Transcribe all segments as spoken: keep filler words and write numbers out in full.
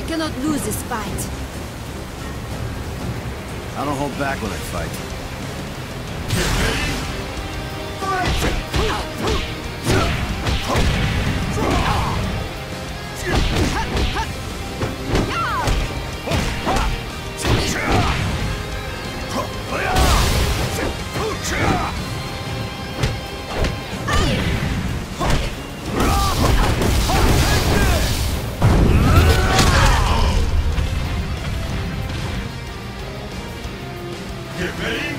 cannot lose this fight. I don't hold back when I fight. Get ready.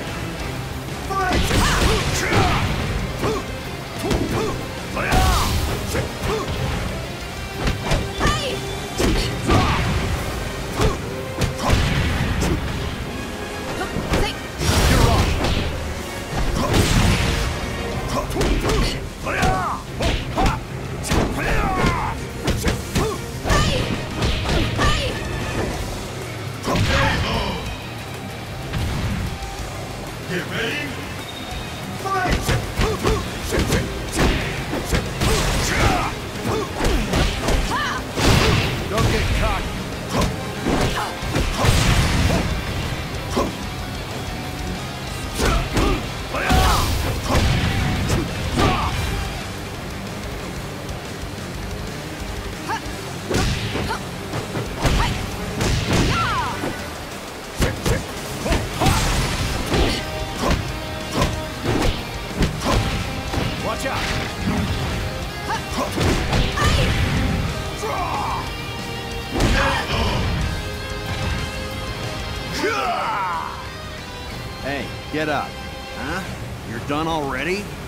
Get ready. Fight! Don't get cocky. Watch out! Hey, get up. Huh? You're done already?